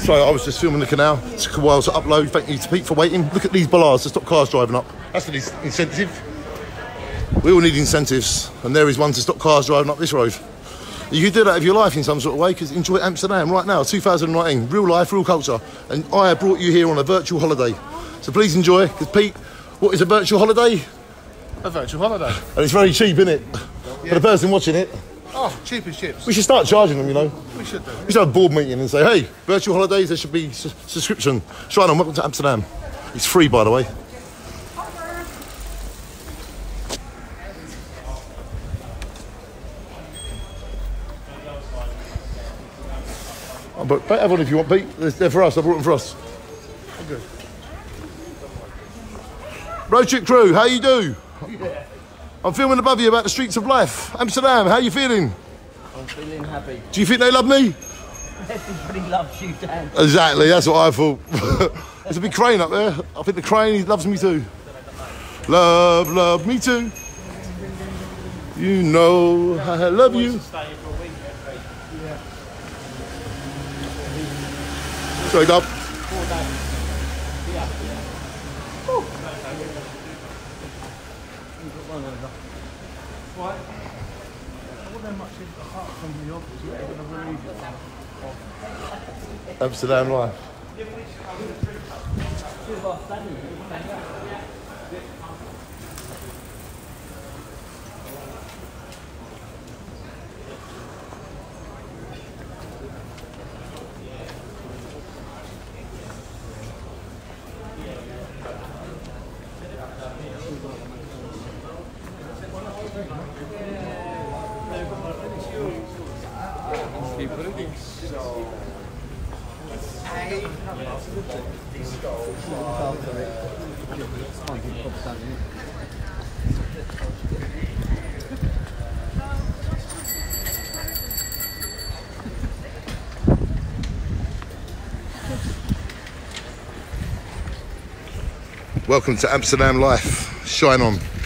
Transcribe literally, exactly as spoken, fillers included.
So I was just filming the canal. It took a while to upload. Thank you to Pete for waiting. Look at these bollards to stop cars driving up. That's an incentive. We all need incentives, and there is one to stop cars driving up this road. You could do that with your life in some sort of way, because enjoy Amsterdam right now, two thousand nineteen, real life, real culture. And I have brought you here on a virtual holiday. So please enjoy, because Pete, what is a virtual holiday? A virtual holiday. And it's very cheap, isn't it? Yeah. For the person watching it. Oh, cheap as chips. We should start charging them, you know. We should do. We should have a board meeting and say, hey, virtual holidays, there should be su subscription. Shine on, welcome to Amsterdam. It's free, by the way. Oh, but have one if you want, Pete. They're for us. I brought them for us. I'm good. Road trip crew, how you do? Yeah. I'm filming above you about the streets of life. Amsterdam, how you feeling? I'm feeling happy. Do you think they love me? Everybody loves you, Dan. Exactly, that's what I thought. There's a big crane up there. I think the crane, he loves me too. Love, love me too. You know I love you. Sorry, Dub. Amsterdam life. Welcome to Amsterdam life. Shine on.